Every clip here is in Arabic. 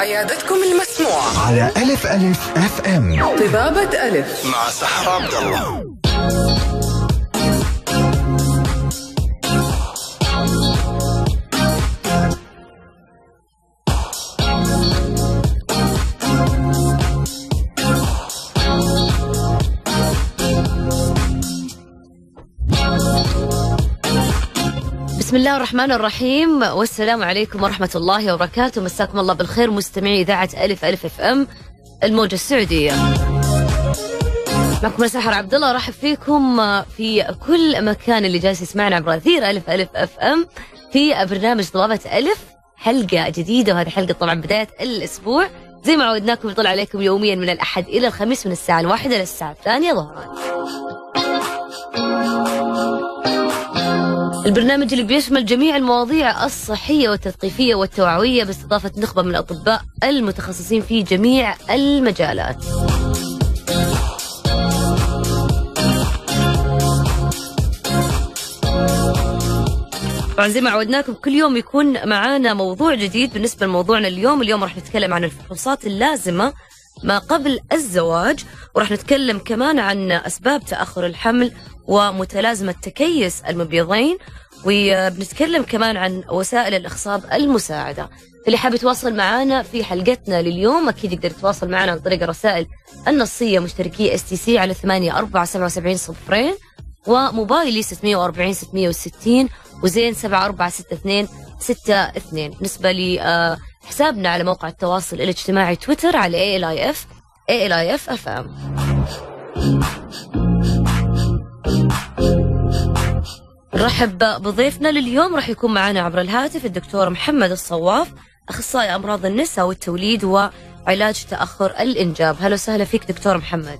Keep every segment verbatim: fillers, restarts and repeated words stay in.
عيادتكم المسموعة على ألف ألف أف أم. طبابة ألف مع سحر عبد الله. بسم الله الرحمن الرحيم، والسلام عليكم ورحمة الله وبركاته. مساكم الله بالخير مستمعي إذاعة ألف ألف اف ام الموجة السعودية. معكم سحر عبد الله، رحب فيكم في كل مكان اللي جالس يسمعنا عبر أثير ألف ألف اف ام في برنامج طبابة ألف، حلقة جديدة، وهذه حلقة طبعا بداية الأسبوع زي ما عودناكم يطلع عليكم يوميا من الأحد إلى الخميس من الساعة الواحدة للساعة الثانية ظهرا. البرنامج اللي بيشمل جميع المواضيع الصحية والتثقيفية والتوعوية باستضافة نخبة من الأطباء المتخصصين في جميع المجالات. طبعا زي ما عودناكم كل يوم يكون معانا موضوع جديد. بالنسبة لموضوعنا اليوم اليوم راح نتكلم عن الفحوصات اللازمة ما قبل الزواج، وراح نتكلم كمان عن أسباب تأخر الحمل ومتلازمة تكيس المبيضين، وبنتكلم كمان عن وسائل الإخصاب المساعدة. اللي حاب يتواصل معنا في حلقتنا لليوم أكيد يقدر يتواصل معنا عن طريق الرسائل النصية مشتركي اس تي سي على ثمانية أربعة سبعة وسبعين صفرين، وموبايلي ستمية وأربعين ستمية وستين وزين سبعة أربعة ستة اثنين ستة اثنين. بالنسبة لي حسابنا على موقع التواصل الاجتماعي تويتر على إيه إل آي إف إيه إل آي إف إف إم. نرحب بضيفنا لليوم، راح يكون معنا عبر الهاتف الدكتور محمد الصواف، أخصائي أمراض النساء والتوليد وعلاج تأخر الإنجاب. هلا وسهلا فيك دكتور محمد.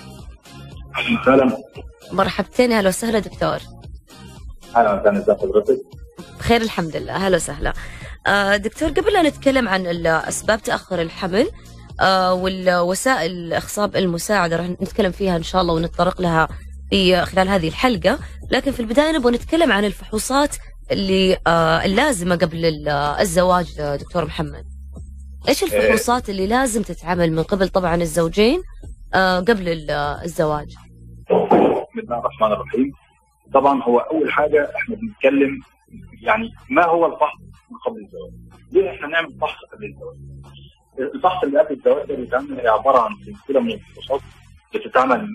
أهلا وسهلا. مرحبتين، هلا وسهلا دكتور. أهلا وسهلا، ازي حضرتك؟ بخير الحمد لله، هلا وسهلا. آه دكتور، قبل لا نتكلم عن أسباب تأخر الحمل آه والوسائل الإخصاب المساعدة راح نتكلم فيها إن شاء الله ونتطرق لها في خلال هذه الحلقة، لكن في البداية نبغى نتكلم عن الفحوصات اللي آه اللازمة قبل الزواج. دكتور محمد، إيش الفحوصات اللي لازم تتعمل من قبل طبعا الزوجين آه قبل الزواج؟ بسم الله الرحمن الرحيم. طبعا هو أول حاجة احنا بنتكلم يعني ما هو الفحص من قبل الزواج؟ ليه احنا نعمل فحص قبل الزواج؟ الفحص اللي قبل الزواج ده بيتعمل هي عبارة عن سلسلة من الفحوصات بتتعمل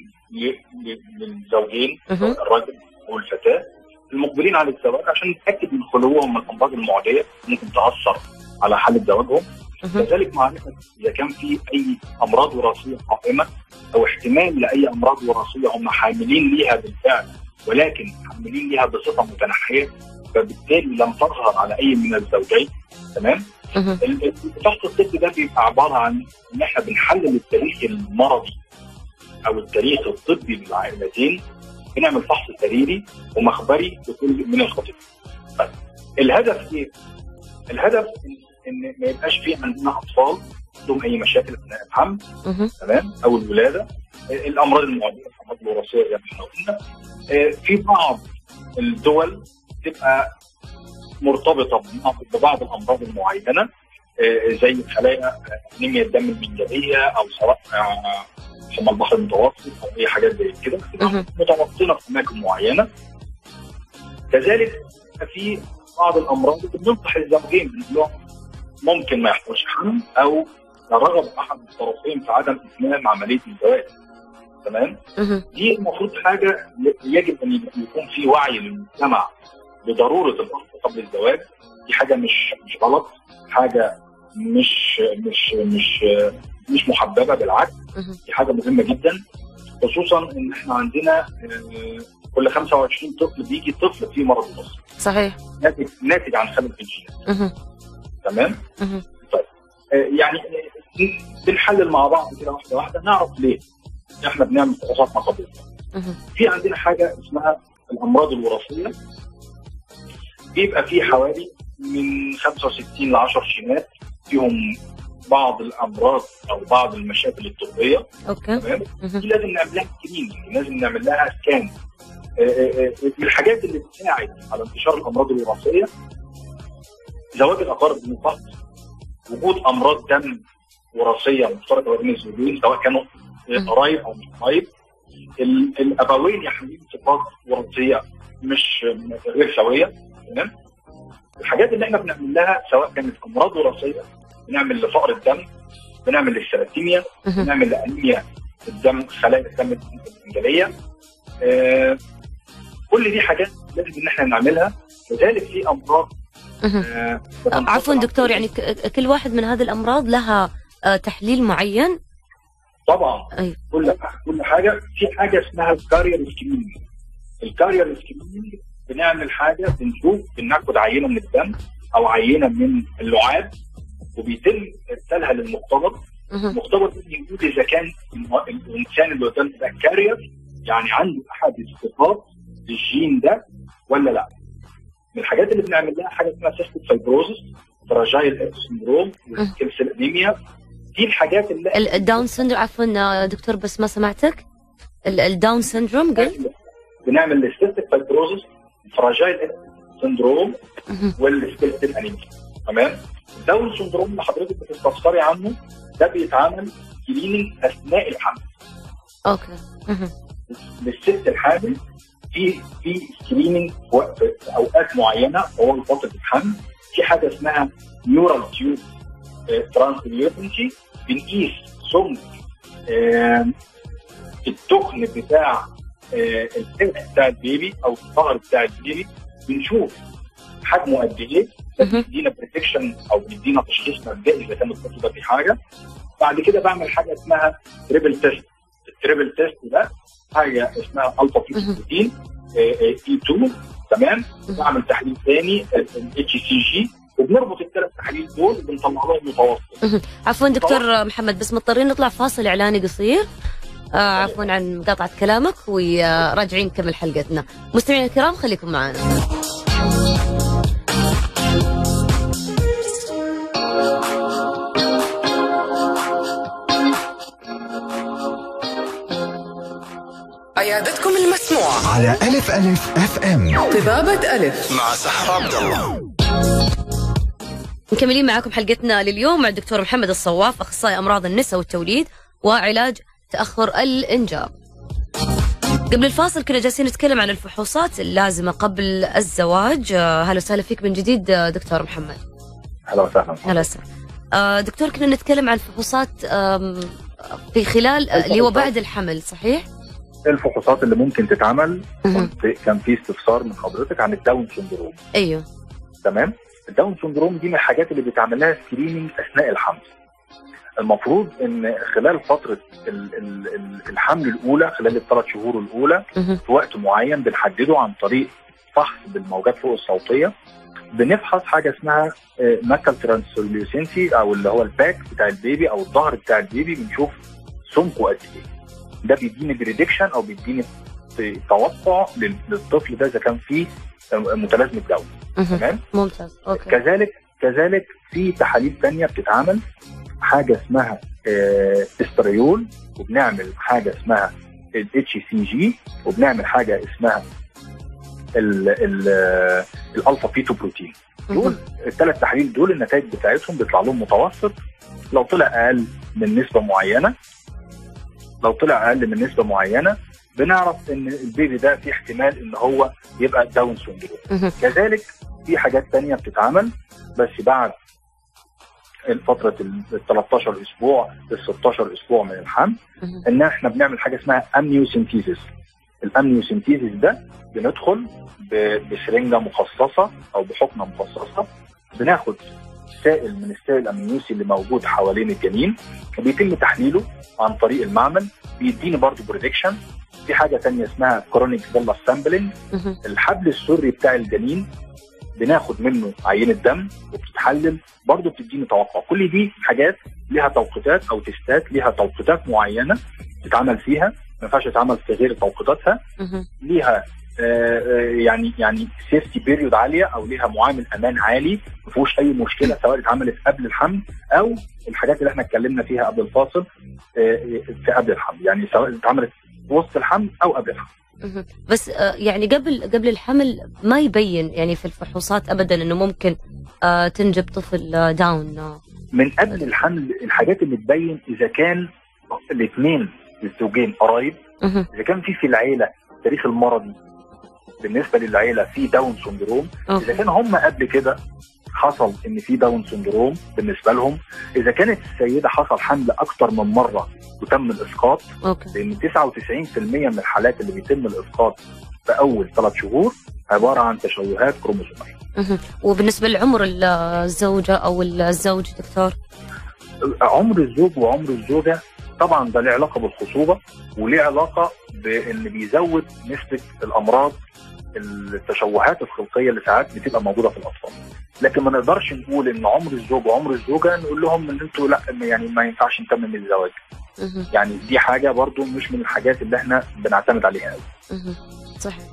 للزوجين الراجل والفتاة المقبلين على الزواج عشان نتأكد من خلوهم من الأمراض المعدية ممكن تأثر على حالة زواجهم. كذلك معرفة إذا كان في أي أمراض وراثية قائمة أو احتمال لأي أمراض وراثية هم حاملين ليها بالفعل ولكن حاملين ليها بصفة متنحية فبالتالي لم تظهر على أي من الزوجين. تمام؟ الفحص الطبي ده بيبقى عبارة عن إن إحنا بنحلل التاريخ المرضي أو التاريخ الطبي للعائلتين، بنعمل فحص سريري ومخبري لكل من الخطيب. طيب الهدف إيه؟ الهدف إن ما يبقاش في عندنا أطفال عندهم أي مشاكل أثناء الحمل تمام أو الولادة، الأمراض المعدية الأمراض الوراثية زي ما احنا قلنا. في بعض الدول تبقى مرتبطة ببعض الأمراض المعينة زي خلايا أنيميا الدم المنجلية أو سواء حمى البحر المتوسط أو أي حاجات زي كده متوطنة في أماكن معينة. كذلك في بعض الأمراض اللي بننصح الزوجين بنقول لهم ممكن ما يحصلش حمل أو رغب أحد الطرفين في عدم إتمام عملية الزواج. تمام؟ دي المفروض حاجة يجب أن يكون في وعي للمجتمع بضرورة الفحص قبل الزواج. دي حاجة مش مش غلط، حاجة مش مش مش مش محببة، بالعكس دي حاجة مهمة جدا، خصوصا ان احنا عندنا كل خمسة وعشرين طفل بيجي طفل فيه مرض وراثي. صحيح. ناتج ناتج عن خلل في الجينات. تمام؟ طيب يعني بنحلل مع بعض كده واحدة واحدة نعرف ليه احنا بنعمل فحوصات ما قبل الزواج. في عندنا حاجة اسمها الأمراض الوراثية، بيبقى في حوالي من خمسة وستين ل عشرة جينات فيهم بعض الامراض او بعض المشاكل الطبيه. اوكي. تمام. دي لازم نعمل لها سكريننج، لازم نعمل لها سكان. الحاجات اللي بتساعد على انتشار الامراض الوراثيه زواج الاقارب من الفحص وجود امراض دم وراثيه مشتركه بين الزوجين سواء كانوا قرايب او مش قرايب. الابوين يحملون صفات وراثيه مش غير سويه. تمام. الحاجات اللي احنا بنعمل لها سواء كانت امراض وراثيه، بنعمل لفقر الدم، بنعمل للسيراتيميا، بنعمل لانيميا الدم، خلايا الدم الانجليه. آه كل دي حاجات لازم ان احنا نعملها. كذلك في امراض آه عفوا دكتور، يعني كل واحد من هذه الامراض لها آه تحليل معين؟ طبعا. أي. كل كل حاجه في حاجه اسمها الكارير سكريننج. الكارير سكريننج بنعمل حاجه، بنشوف بناخد عينه من الدم او عينه من اللعاب، وبيتم ارسالها للمختبر. المختبر بيقول اذا كان الانسان اللي قدامنا ده كارير، يعني عنده احد الصفات الجين ده ولا لا. من الحاجات اللي بنعمل لها حاجه اسمها سيستيك فايبروزس، فراجايل اكس سندروم، والكلسل انيميا. دي الحاجات اللي الداون سندروم. عفوا دكتور بس ما سمعتك. الداون سندروم قلت بنعمل السيستيك فايبروزس، فراجايل اكس سندروم، والكلسل انيميا. تمام. الداون سندروم اللي حضرتك بتستفسري عنه ده بيتعمل سكريننج اثناء الحمل. اوكي. للست الحامل في في سكريننج في اوقات معينه طوال فتره الحمل. في حاجه اسمها نيورال تيوب ترانسليوتنسي، بنقيس سمك التخن بتاع الحلق بتاع البيبي او الظهر بتاع البيبي، بنشوف حجمه قد ايه. بيدينا بريدكشن او بيدينا تشخيص مبدئي اذا كان الطفل ده في حاجه. بعد كده بعمل حاجه اسمها تريبل تيست. التريبل تيست ده حاجه اسمها الفا فيتوبروتين اي اتنين. تمام. بعمل تحليل ثاني الاتش سي جي، وبنربط الثلاث تحاليل دول وبنطلع لهم متوسط. عفوا دكتور محمد، بس مضطرين نطلع فاصل اعلاني قصير. آه عفوا عن مقاطعه كلامك، وراجعين نكمل حلقتنا. مستمعينا الكرام خليكم معنا. عيادتكم المسموعة على ألف ألف أف أم. طبابة ألف مع سحر عبد الله. مكملين معاكم حلقتنا لليوم مع الدكتور محمد الصواف، أخصائي أمراض النساء والتوليد وعلاج تأخر الإنجاب. قبل الفاصل كنا جالسين نتكلم عن الفحوصات اللازمة قبل الزواج. هلا وسهلا فيك من جديد دكتور محمد. هلا وسهلا. هلا وسهلا. دكتور، كنا نتكلم عن الفحوصات في خلال اللي هو بعد الحمل، صحيح؟ الفحوصات اللي ممكن تتعمل. كان في استفسار من حضرتك عن الداون سندروم. ايوه تمام. الداون سندروم دي من الحاجات اللي بيتعمل لها سكريننج اثناء الحمل. المفروض ان خلال فتره الحمل الاولى، خلال الثلاث شهور الاولى، في وقت معين بنحدده عن طريق فحص بالموجات فوق الصوتيه. بنفحص حاجه اسمها ماكال ترانسلوسنسي، او اللي هو الباك بتاع البيبي او الظهر بتاع البيبي، بنشوف سمكه قد ايه. ده بيديني بريدكشن او بيديني توقع للطفل ده اذا كان فيه متلازمه داون. تمام. ممتاز. اوكي. كذلك كذلك في تحاليل ثانيه بتتعمل، حاجه اسمها استريول، وبنعمل حاجه اسمها الاتش سي جي، وبنعمل حاجه اسمها الالفا فيتوبروتين. دول الثلاث تحاليل دول النتائج بتاعتهم بيطلع لهم متوسط. لو طلع اقل من نسبه معينه لو طلع اقل من نسبه معينه بنعرف ان البيبي ده في احتمال ان هو يبقى داون سندروم. كذلك في حاجات ثانيه بتتعمل بس بعد الفتره ال ثلاثة عشر اسبوع ل ستة عشر اسبوع من الحمل، ان احنا بنعمل حاجه اسمها امنيوسنتيزيس. الامنيوسنتيزيس ده بندخل بسرنجه مخصصه او بحقنه مخصصه، بناخد سائل من السائل الامنيوسي اللي موجود حوالين الجنين، وبيتم تحليله عن طريق المعمل، بيديني برضه بريدكشن. في حاجه ثانيه اسمها كرونيك فيلا سامبلنج. الحبل السري بتاع الجنين بناخد منه عينه دم وبتتحلل، برضه بتديني توقع. كل دي حاجات ليها توقيتات او تستات، ليها توقيتات معينه تتعمل فيها، ما ينفعش تتعمل في غير توقيتاتها. ليها آه يعني يعني سيفتي بيريود عاليه، او ليها معامل امان عالي، ما فيهوش اي مشكله سواء اتعملت قبل الحمل او الحاجات اللي احنا اتكلمنا فيها قبل الفاصل آه في قبل الحمل، يعني سواء اتعملت وسط الحمل او قبل الحمل. بس آه يعني قبل قبل الحمل ما يبين يعني في الفحوصات ابدا انه ممكن آه تنجب طفل داون. من قبل الحمل الحاجات اللي تبين اذا كان الاثنين الزوجين قرايب، اذا كان في في العيله تاريخ المرضي بالنسبه للعيله في داون سندروم، اذا كان هم قبل كده حصل ان في داون سندروم بالنسبه لهم، اذا كانت السيده حصل حمل اكتر من مره وتم الاسقاط، لان تسعة وتسعين بالمئة من الحالات اللي بيتم الاسقاط في اول ثلاث شهور عباره عن تشوهات كروموسوميه. وبالنسبه لعمر الزوجه او الزوج دكتور؟ عمر الزوج وعمر الزوجه طبعا ده له علاقه بالخصوبه وليه علاقه بان بيزود نسبه الامراض التشوهات الخلقيه اللي ساعات بتبقى موجوده في الاطفال، لكن ما نقدرش نقول ان عمر الزوج وعمر الزوجه نقول لهم ان انتوا لا يعني ما ينفعش نتمم الزواج. يعني دي حاجه برضو مش من الحاجات اللي احنا بنعتمد عليها قوي. صحيح.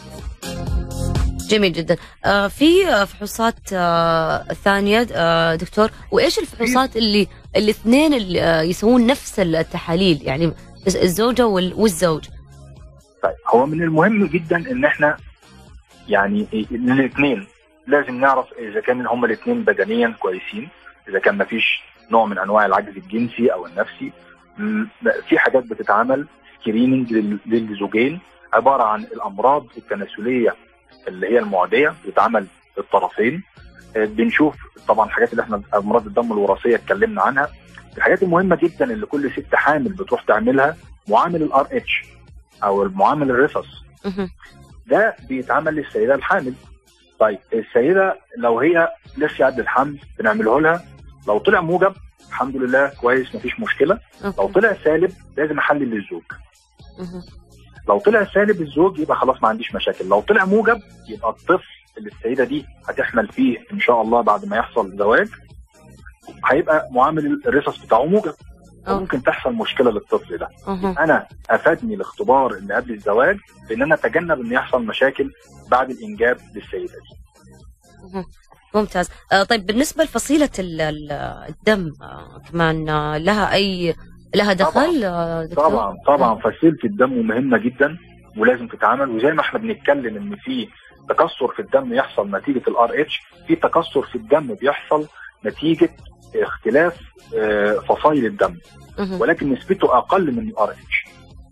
جميل جدا. آه في فحوصات آه ثانيه آه دكتور، وايش الفحوصات اللي الاثنين اللي آه يسوون نفس التحاليل، يعني الزوجه والزوج؟ طيب هو من المهم جدا ان احنا يعني الاثنين لازم نعرف اذا كان هما الاثنين بدنيا كويسين، اذا كان ما فيش نوع من انواع العجز الجنسي او النفسي. في حاجات بتتعمل سكريننج للزوجين عباره عن الامراض التناسليه اللي هي المعديه بتتعمل للطرفين. بنشوف طبعا الحاجات اللي احنا امراض الدم الوراثيه اتكلمنا عنها. الحاجات المهمه جدا اللي كل ست حامل بتروح تعملها معامل الار اتش او المعامل الرصص، ده بيتعمل للسيده الحامل. طيب السيده لو هي لسه قبل الحمل بنعمله لها، لو طلع موجب الحمد لله كويس مفيش مشكله، لو طلع سالب لازم احلل للزوج. لو طلع سالب الزوج يبقى خلاص ما عنديش مشاكل، لو طلع موجب يبقى الطفل اللي السيده دي هتحمل فيه ان شاء الله بعد ما يحصل زواج هيبقى معامل الرصص بتاعه موجب، ممكن تحصل مشكله للطفل ده. انا افادني الاختبار اللي قبل الزواج بان انا اتجنب ان يحصل مشاكل بعد الانجاب للسيده دي. ممتاز. آه طيب بالنسبه لفصيله الدم آه كمان آه لها اي لها دخل؟ طبعا دكتور؟ طبعا طبعا فصيله الدم مهمه جدا ولازم تتعمل، وزي ما احنا بنتكلم ان في تكسر في الدم يحصل نتيجه الار اتش، في تكسر في الدم بيحصل نتيجه اختلاف فصائل الدم، ولكن نسبته اقل من الار اتش.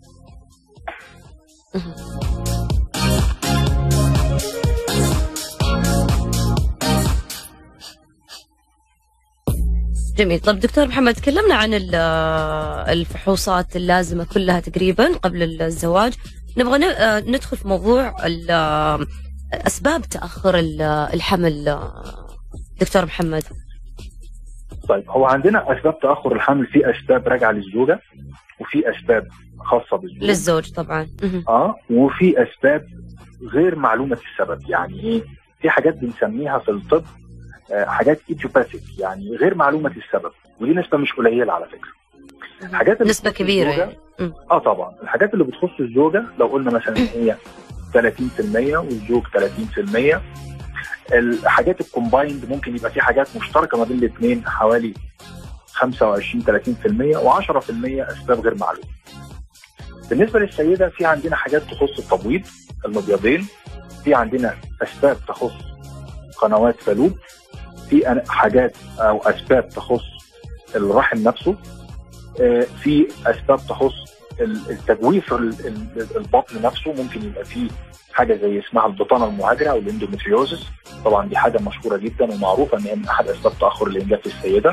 جميل. طيب دكتور محمد تكلمنا عن الفحوصات اللازمة كلها تقريبا قبل الزواج، نبغى ندخل في موضوع أسباب تأخر الحمل دكتور محمد. طيب هو عندنا أسباب تأخر الحمل، في أسباب راجعة للزوجة وفي أسباب خاصة بالزوج للزوج طبعا. اه وفي أسباب غير معلومة السبب. يعني ايه؟ في حاجات بنسميها في الطب حاجات ايتيوباثيك، يعني غير معلومه السبب، ودي نسبه مش قليله على فكره. حاجات نسبه كبيره يعني. اه طبعا الحاجات اللي بتخص الزوجه لو قلنا مثلا هي ثلاثين بالمئة والزوج ثلاثين بالمئة. الحاجات الكومبايند ممكن يبقى في حاجات مشتركه ما بين الاثنين حوالي خمسة وعشرين ثلاثين بالمئة، وعشرة بالمئة اسباب غير معلومه. بالنسبه للسيده في عندنا حاجات تخص التبويض المبيضين، في عندنا اسباب تخص قنوات فالوب، في حاجات او اسباب تخص الرحم نفسه، في اسباب تخص التجويف البطن نفسه، ممكن يبقى فيه حاجه زي اسمها البطانه المهاجره او الاندوميتريوزس، طبعا دي حاجه مشهوره جدا ومعروفه ان هي من احد اسباب تاخر الانجاب في السيده.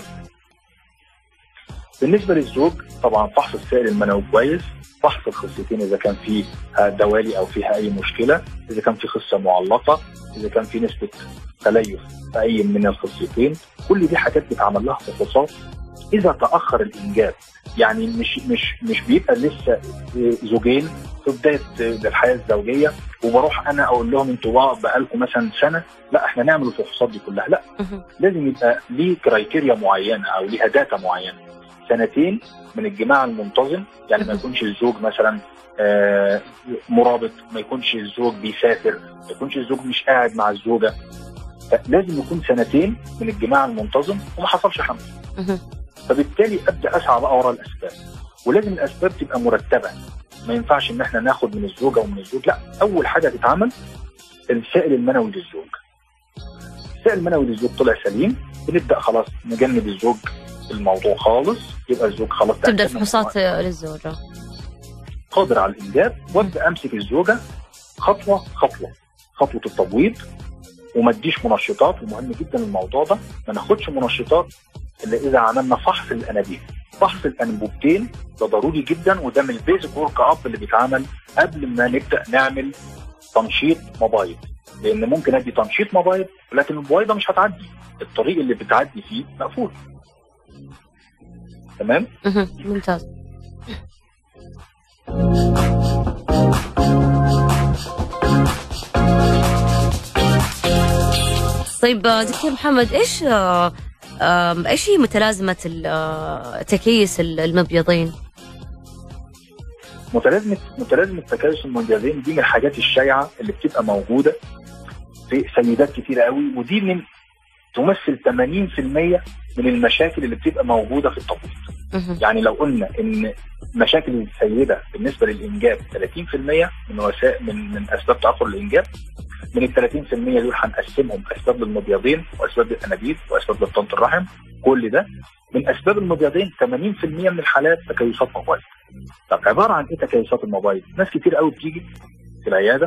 بالنسبه للزوج طبعا فحص السائل المنوي كويس، فحص الخصيتين اذا كان فيه دوالي او فيها اي مشكله، اذا كان في خصه معلقه، اذا كان في نسبه تليف في اي من الخصيتين، كل دي حاجات بيتعمل لها فحوصات. اذا تاخر الانجاب يعني مش مش مش بيبقى لسه زوجين في بدايه الحياه الزوجيه وبروح انا اقول لهم انتوا بقالكم مثلا سنه، لا احنا نعمل الفحوصات دي كلها، لا لازم يبقى ليه كرايتيريا معينه او ليها داتا معينه. سنتين من الجماع المنتظم، يعني ما يكونش الزوج مثلا آه مرابط، ما يكونش الزوج بيسافر، ما يكونش الزوج مش قاعد مع الزوجه، لازم يكون سنتين من الجماع المنتظم وما حصلش حمل. فبالتالي ابدا اسعى بقى ورا الاسباب، ولازم الاسباب تبقى مرتبه، ما ينفعش ان احنا ناخد من الزوجه ومن الزوج، لا اول حاجه تتعمل السائل المنوي للزوج. السائل المنوي للزوج طلع سليم، بنبدا خلاص نجنب الزوج الموضوع خالص، يبقى الزوج خلاص تبدا الفحوصات للزوجه قادر على الانجاب، وابدا امسك الزوجه خطوه خطوه، خطوه التبويض، وما اديش منشطات. ومهم جدا الموضوع ده، ما ناخدش منشطات الا اذا عملنا فحص الانابيب. فحص الانبوبتين ده ضروري جدا، وده من البيزك ورك اب اللي بيتعمل قبل ما نبدا نعمل تنشيط مبايض، لان ممكن ادي تنشيط مبايض لكن البويضه مش هتعدي، الطريق اللي بتعدي فيه مقفول. تمام؟ ممتاز. طيب دكتور محمد، ايش ايش هي متلازمه تكيس المبيضين؟ متلازمه متلازمه تكيس المبيضين دي من الحاجات الشائعه اللي بتبقى موجوده في سيدات كتيره قوي، ودي من تمثل ثمانين بالمئة من المشاكل اللي بتبقى موجوده في التبويض. يعني لو قلنا ان مشاكل السيده بالنسبه للانجاب ثلاثين بالمئة من وسائل من من اسباب تاخر الانجاب، من ال ثلاثين بالمئة دول هنقسمهم اسباب للمبيضين واسباب للانابيب واسباب لبطانه الرحم. كل ده من اسباب المبيضين ثمانين بالمئة من الحالات تكيسات مبايض. طب عباره عن ايه تكيسات المبايض؟ ناس كتير قوي بتيجي في العياده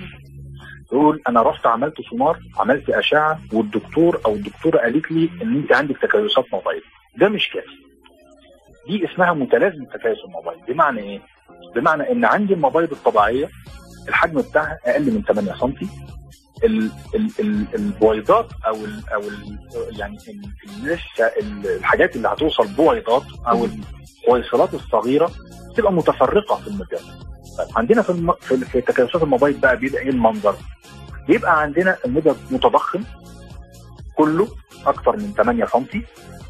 تقول انا رحت عملت سونار، عملت اشعه، والدكتور او الدكتوره قالت لي ان انت عندك تكيسات مبايض. ده مش كافي. دي اسمها متلازمه تكيس المبايض. بمعنى ايه؟ بمعنى ان عندي المبايض الطبيعيه الحجم بتاعها اقل من ثمانية سنتي، ال ال ال البويضات او ال او ال يعني لسه الحاجات اللي هتوصل بويضات او الحويصلات الصغيره تبقى متفرقه في المبيض. طيب عندنا في الم... في, في تكيسات المبايض بقى بيبقى ايه المنظر؟ بيبقى عندنا المبيض متضخم كله اكثر من ثمانية سنتي.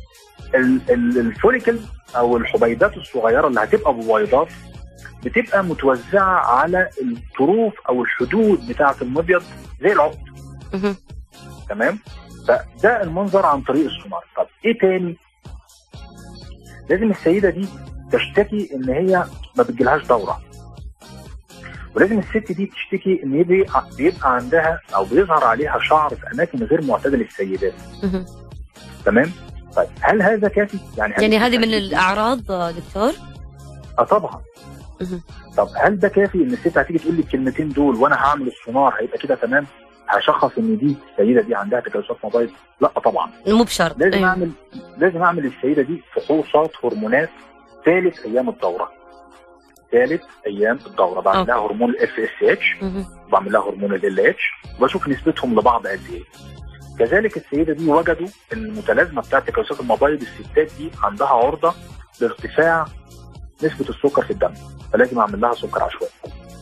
الفوليكل او الحبيبات الصغيره اللي هتبقى بويضات بتبقى متوزعه على الطروف او الحدود بتاعه المبيض زي العقد. تمام؟ فده المنظر عن طريق السونار. طب ايه تاني؟ لازم السيده دي تشتكي ان هي ما بتجيلهاش دوره، ولازم الست دي تشتكي ان بيبقى عندها او بيظهر عليها شعر في اماكن غير معتاده للسيدات. تمام؟ طيب هل هذا كافي؟ يعني يعني هذه من الاعراض دكتور؟ اه طبعا. طب هل ده كافي ان الست هتيجي تقول لي الكلمتين دول وانا هعمل السونار هيبقى كده تمام؟ هشخص ان دي السيده دي عندها تكيسات مبايض؟ لا طبعا. مو بشرط. لازم أيوه. اعمل لازم اعمل للسيده دي فحوصات هرمونات ثالث ايام الدوره. ثالث ايام الدوره بعمل لها هرمون الاف اس اتش، وبعمل لها هرمون ال اتش، وبشوف نسبتهم لبعض قد ايه. كذلك السيده دي وجدوا ان المتلازمه بتاعت تكيسات المبايض الستات دي عندها عرضه لارتفاع نسبه السكر في الدم، فلازم اعمل لها سكر عشوائي.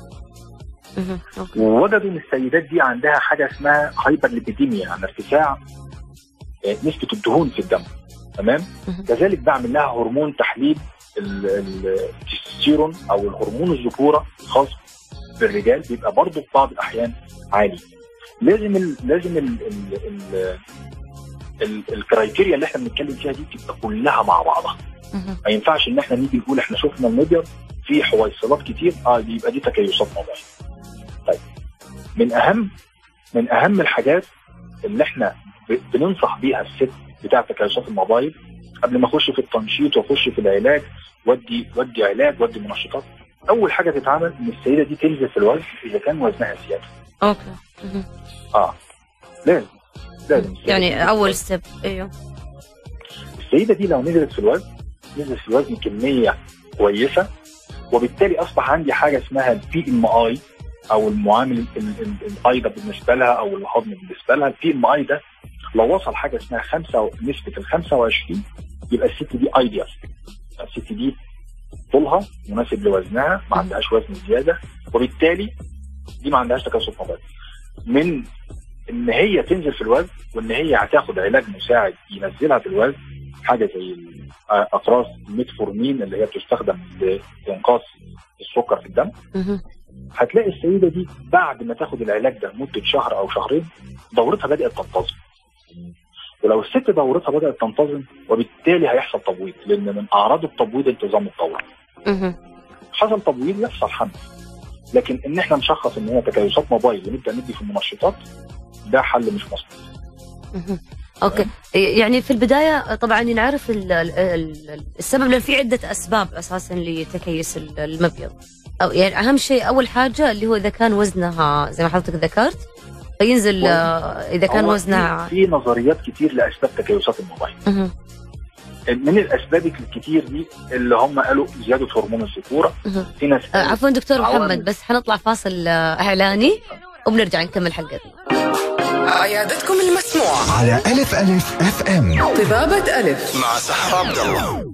ووجدوا ان السيدات دي عندها حاجه اسمها هايبر ليبيديميا، يعني ارتفاع نسبه الدهون في الدم. تمام؟ كذلك بعمل لها هرمون تحليل التستوستيرون او الهرمون الذكوره الخاص بالرجال، بيبقى برضه في بعض الاحيان عالي. لازم ال لازم ال ال ال ال الكرايتيريا اللي احنا بنتكلم فيها دي تبقى كلها مع بعضها. ما ينفعش ان احنا نيجي نقول احنا شفنا المبيض فيه حويصلات كتير اه يبقى دي تكيسات مبايض. طيب من اهم من اهم الحاجات اللي احنا بننصح بيها الست بتاع تكيسات المبايض قبل ما اخش في التنشيط واخش في العلاج ودي ودي علاج ودي منشطات، اول حاجه تتعمل ان السيده دي تنزل في الوزن اذا كان وزنها زياده. اوكي. اه لازم لازم يعني اول ستيب. ايوه السيده دي لو نزلت في الوزن نزلت في الوزن كميه كويسه، وبالتالي اصبح عندي حاجه اسمها البي ام اي او المعامل الايضا بالنسبه لها او الهضم بالنسبه لها. البي ام اي ده لو وصل حاجه اسمها خمسة نسبه ال خمسة وعشرين يبقى الست دي ايديال. الست دي طولها مناسب لوزنها، ما عندهاش وزن زياده، وبالتالي دي ما عندهاش تكيسات مبايض. من ان هي تنزل في الوزن وان هي هتاخد علاج مساعد ينزلها في الوزن، حاجه زي اقراص الميتفورمين اللي هي بتستخدم لانقاص السكر في الدم. هتلاقي السيده دي بعد ما تاخد العلاج ده مده شهر او شهرين دورتها بدات تنتظم. ولو الست دورتها بدات تنتظم وبالتالي هيحصل تبويض، لان من اعراض التبويض انتظام الدوره. حصل تبويض يحصل حمل، لكن ان احنا نشخص ان هي تكيسات مبايض ونبدا ندي في المنشطات ده حل مش مظبوط. اوكي، يعني في البدايه طبعا نعرف ال ال السبب، لان في عده اسباب اساسا لتكيس المبيض. او يعني اهم شيء اول حاجه اللي هو اذا كان وزنها زي ما حضرتك ذكرت فينزل، اذا كان وزنها. في نظريات كتير لاسباب تكيسات المبيض. من الاسباب الكتير دي اللي هم قالوا زياده هرمون الذكوره. في ناس آه عفوا دكتور محمد، بس حنطلع فاصل اعلاني وبنرجع نكمل حلقتنا. عيادتكم المسموعة على ألف ألف اف ام. طبابة ألف مع سحر عبد الله.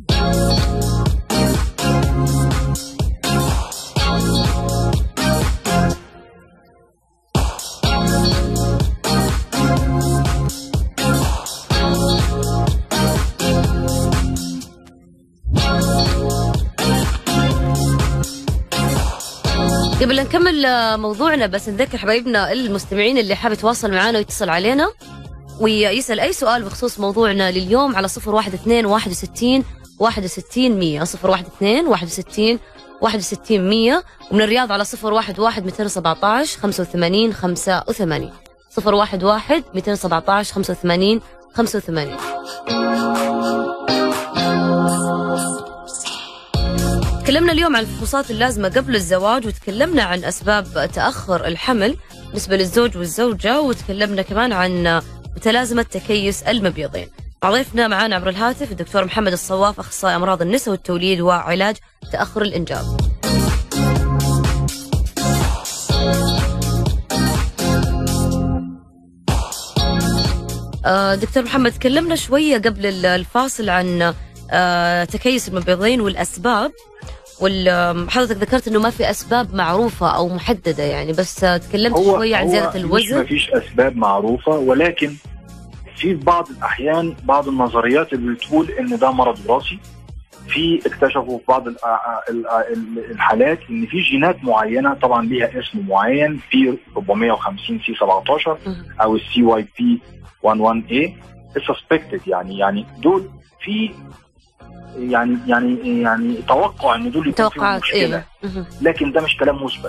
قبل أن نكمل موضوعنا بس نذكر حبايبنا المستمعين اللي حاب يتواصل معنا ويتصل علينا ويسأل أي سؤال بخصوص موضوعنا لليوم على صفر واحد اثنين واحد وستين واحد وستين مية، صفر واحد اثنين واحد وستين واحد وستين مية، ومن الرياض على صفر واحد واحد مئتين وسبعة عشر خمسة وثمانين خمسة وثمانين، صفر واحد واحد مئتين وسبعة عشر خمسة وثمانين خمسة وثمانين. تكلمنا اليوم عن الفحوصات اللازمة قبل الزواج، وتكلمنا عن أسباب تأخر الحمل بالنسبة للزوج والزوجة، وتكلمنا كمان عن متلازمة تكيس المبيضين. ضيفنا معنا عبر الهاتف الدكتور محمد الصواف، أخصائي أمراض النساء والتوليد وعلاج تأخر الإنجاب. دكتور محمد، تكلمنا شوية قبل الفاصل عن تكيس المبيضين والأسباب، وحضرتك ذكرت انه ما في اسباب معروفه او محدده يعني، بس تكلمت شويه عن زياده الوزن. ما فيش اسباب معروفه، ولكن في بعض الاحيان بعض النظريات اللي بتقول ان ده مرض وراثي. في اكتشفوا في بعض الحالات ان في جينات معينه طبعا ليها اسم معين، في أربعمئة وخمسين سي سبعة عشر او السي واي بي واحد واحد اي سسبكتد، يعني يعني دول في يعني يعني يعني توقع ان دول يكون فيهم مشكله. إيه؟ لكن ده مش كلام مثبت.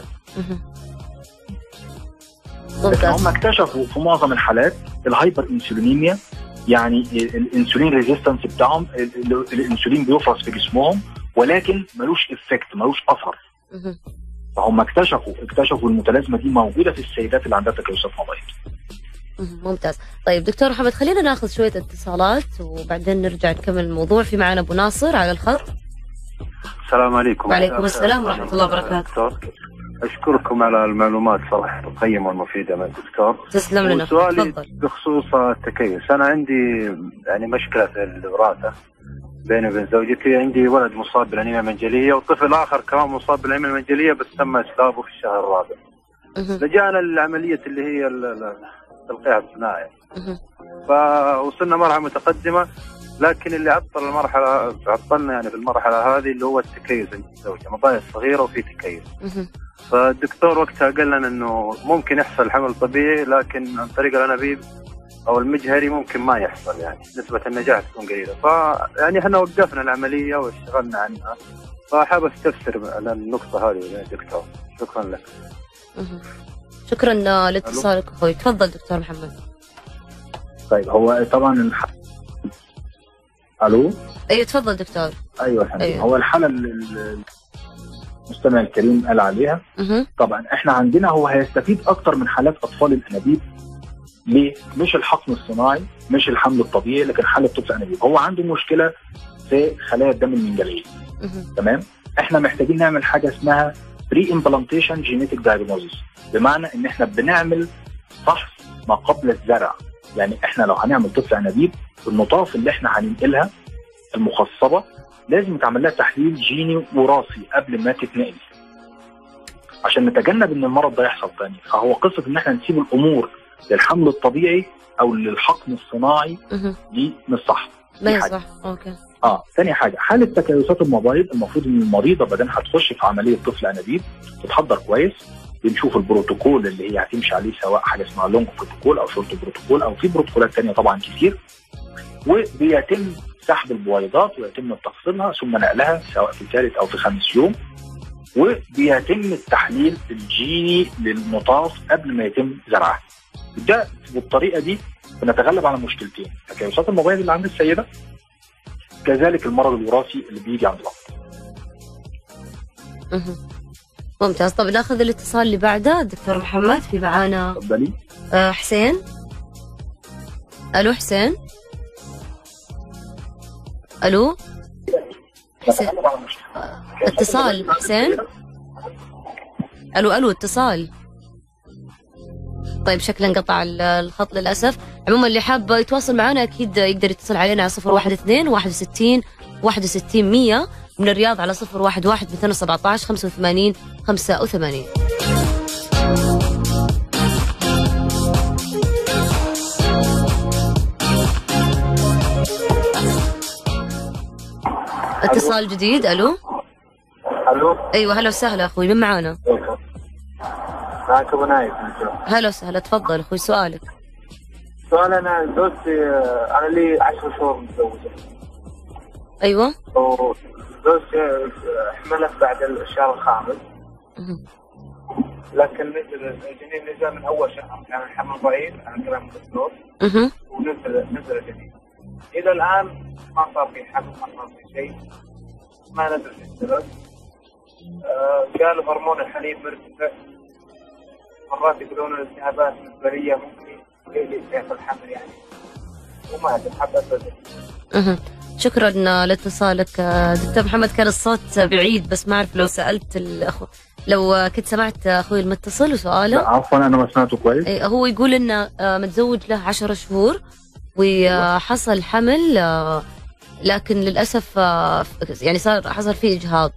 لكن هم اكتشفوا في معظم الحالات الهايبر انسولينيميا، يعني الانسولين ريزيستنس بتاعهم، الانسولين بيفرز في جسمهم ولكن ملوش افكت، ملوش اثر. فهم اكتشفوا اكتشفوا المتلازمه دي موجوده في السيدات اللي عندها تكيسات مبيض. ممتاز. طيب دكتور محمد، خلينا ناخذ شويه اتصالات وبعدين نرجع نكمل الموضوع. في معنا ابو ناصر على الخط. السلام عليكم. وعليكم السلام ورحمه الله وبركاته. اشكركم على المعلومات صراحه القيمه والمفيده من الدكتور. تسلم لنا. سؤالي بخصوص التكيس، انا عندي يعني مشكله في الوراثه بيني وبين زوجتي. عندي ولد مصاب بالانيميا المنجليه وطفل اخر كمان مصاب بالانيميا المنجليه بس تم اسلابه في الشهر الرابع. لجأنا للعمليه اللي هي التلقيح الصناعي. فوصلنا مرحله متقدمه، لكن اللي عطل المرحله عطلنا يعني في المرحله هذه اللي هو التكيس عند الزوجه، مضايق صغيره وفي تكيس. فالدكتور وقتها قال لنا انه ممكن يحصل حمل طبيعي، لكن عن طريق الانابيب او المجهري ممكن ما يحصل، يعني نسبه النجاح تكون قليله. فيعني احنا وقفنا العمليه واشتغلنا عنها، فحاب استفسر على النقطه هذه يا دكتور. شكرا لك. شكرا لاتصالك اخوي. تفضل دكتور محمد. طيب هو طبعا الح... الو. ايوه تفضل دكتور. ايوه حبيبي. أيوة. هو الحاله اللي المستمع الكريم قال عليها، أه. طبعا احنا عندنا هو هيستفيد اكتر من حالات اطفال الانابيب. ليه؟ مش الحقن الصناعي، مش الحمل الطبيعي، لكن حاله طفل انابيب هو عنده مشكله في خلايا الدم المنجليه. تمام؟ احنا محتاجين نعمل حاجه اسمها بري امبلانتيشن جينيتك دايجنوزيس، بمعنى ان احنا بنعمل فحص ما قبل الزرع. يعني احنا لو هنعمل طفل انابيب، النطاف اللي احنا هننقلها المخصبه لازم يتعمل لها تحليل جيني وراثي قبل ما تتنقل، عشان نتجنب ان المرض ده يحصل تاني. فهو قصه ان احنا نسيب الامور للحمل الطبيعي او للحقن الصناعي دي مش صح. لا صح. اوكي. اه ثاني حاجه، حاله تكيسات المبايض المفروض ان المريضه بدل هتخش في عمليه طفل انابيب تتحضر كويس. بنشوف البروتوكول اللي هي هتمشي عليه، سواء حاجه اسمها لونج بروتوكول او شورت بروتوكول او في بروتوكولات ثانيه طبعا كتير. وبيتم سحب البويضات ويتم تفصيلها ثم نقلها سواء في ثالث او في خامس يوم، وبيتم التحليل الجيني للنطاف قبل ما يتم زرعها. ده بالطريقه دي بنتغلب على مشكلتين، تكيسات المبيض اللي عند السيده، كذلك المرض الوراثي اللي بيجي عند الاب. ممتاز. طب ناخذ الاتصال اللي بعده. دكتور محمد في معانا. تفضلي. أه حسين. الو حسين. الو حسين. اتصال حسين. الو الو اتصال. طيب شكله انقطع الخط للاسف. عموما اللي حاب يتواصل معنا اكيد يقدر يتصل علينا على صفر واحد اثنين واحد وستين واحد وستين مية، من الرياض على صفر واحد واحد مئتين وسبعة عشر خمسة وثمانين خمسة وثمانين. اتصال جديد. الو الو. ايوه هلا وسهلا اخوي، من معانا؟ معك ابو نايف. هلا وسهلا، تفضل اخوي سؤالك. سؤال، انا زوجتي انا لي عشر شهور متزوجه. ايوه. وزوجتي حملت بعد الشهر الخامس. لكن نزل الجنين نزل من اول شهر، كان الحمل ضعيف على كلام الدكتور. اها. ونزل نزل الجنين. الى الان ما صار في حمل، ما صار في شيء، ما نزل في السبب. آه قالوا هرمون الحليب مرتفع، مرات يقولون الالتهابات المفبريه ممكن يحصل الحمل يعني، وما ادري حبيت. اها. شكرا لاتصالك دكتور محمد. كان الصوت بعيد بس ما اعرف لو سالت الاخو، لو كنت سمعت اخوي المتصل وسؤاله. عفوا انا ما سمعته كويس. هو يقول انه متزوج له عشرة شهور وحصل حمل، لكن للاسف يعني صار حصل فيه اجهاض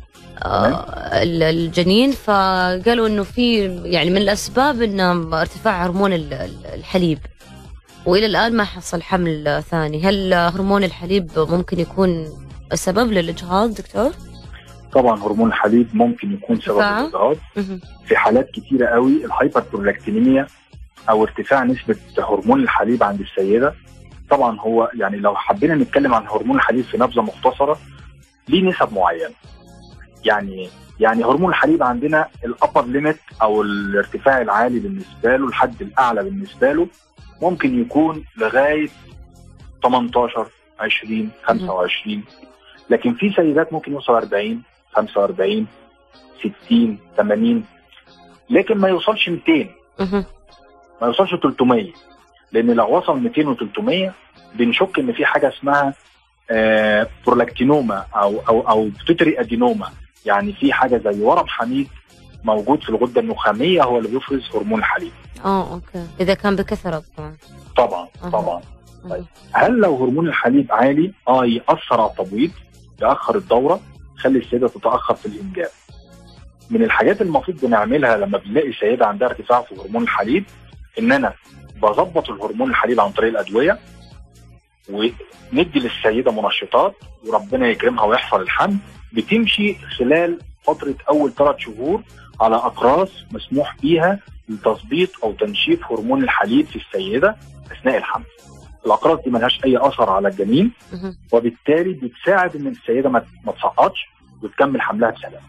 الجنين، فقالوا انه في يعني من الاسباب انه ارتفاع هرمون الحليب، والى الان ما حصل حمل ثاني. هل هرمون الحليب ممكن يكون سبب للاجهاض دكتور؟ طبعا هرمون الحليب ممكن يكون سبب للاجهاض في حالات كثيره قوي. الهايبربرولاكتينيميا او ارتفاع نسبه هرمون الحليب عند السيده، طبعا هو يعني لو حبينا نتكلم عن هرمون الحليب في نبذه مختصره ليه نسب معينه. يعني يعني هرمون الحليب عندنا الابر ليميت او الارتفاع العالي بالنسبه له، الحد الاعلى بالنسبه له ممكن يكون لغايه ثمانية عشر عشرين خمسة وعشرين، لكن في سيدات ممكن يوصل أربعين خمسة وأربعين ستين ثمانين، لكن ما يوصلش مئتين، ما يوصلش ثلاثمية، لان لو وصل مئتين وثلاثمية بنشك ان في حاجه اسمها آه برولاكتينوما او او او بيتوتري ادينوما، يعني في حاجه زي ورم حميد موجود في الغده النخاميه هو اللي بيفرز هرمون الحليب. اه اوكي، اذا كان بكثره طبعا. طبعا أه. طبعا. طيب هل لو هرمون الحليب عالي اه ياثر على التبويض، ياخر الدوره، يخلي السيده تتاخر في الانجاب؟ من الحاجات المفروض بنعملها لما بنلاقي سيده عندها ارتفاع في هرمون الحليب ان انا بظبط الهرمون الحليب عن طريق الادويه، وندي للسيده منشطات وربنا يكرمها ويحصل الحمل. بتمشي خلال فتره اول ثلاث شهور على اقراص مسموح بيها لتظبيط او تنشيف هرمون الحليب في السيده اثناء الحمل. الاقراص دي ملهاش اي اثر على الجنين، وبالتالي بتساعد ان السيده ما تسقطش وتكمل حملها بسلام.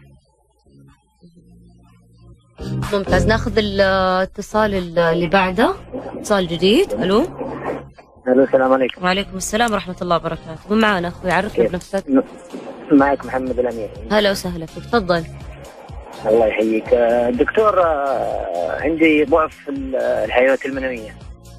ممتاز. ناخذ الاتصال اللي بعده، اتصال جديد. الو الو السلام عليكم. وعليكم السلام ورحمه الله وبركاته. من معنا اخوي؟ عرفنا بنفسك. معك محمد الامير. هلا وسهلا فيك، تفضل. الله يحييك دكتور. عندي ضعف في الحيوانات المنويه.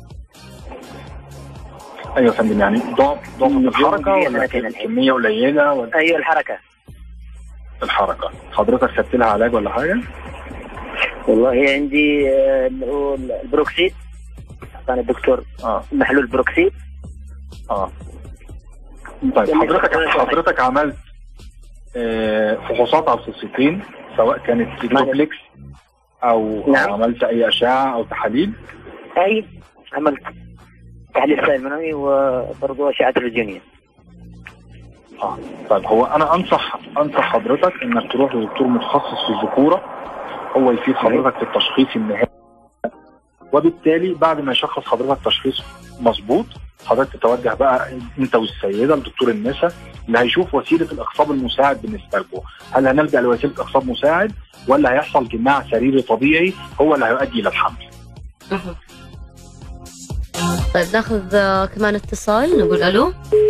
ايوه يا فندم، يعني ضعف ضعف في الحركه ولا الكميه قليله ولا؟ ايوه الحركه. الحركه. حضرتك خدت لها علاج ولا حاجه؟ والله عندي البروكسيد، اعطاني الدكتور اه محلول بروكسيد. اه طيب حضرتك حضرتك عملت آه فحوصات على الفحوصتين سواء كانت دوبلكس او, نعم. أو عملت اي اشعه او تحاليل؟ اي عملت تحليل سائل منوي وبرضه اشعه رنين. اه طيب هو انا انصح انصح حضرتك انك تروح لدكتور متخصص في الذكوره، هو يفيد حضرتك في التشخيص النهائي، وبالتالي بعد ما يشخص حضرتك تشخيص مظبوط حضرتك تتوجه بقى انت والسيده لدكتور النساء اللي هيشوف وسيله الاخصاب المساعد بالنسبه لكم. هل هنلجا لوسيله اخصاب مساعد ولا هيحصل جماع سريري طبيعي هو اللي هيؤدي الى الحمل؟ طيب ناخذ آه، كمان اتصال، نقول الو.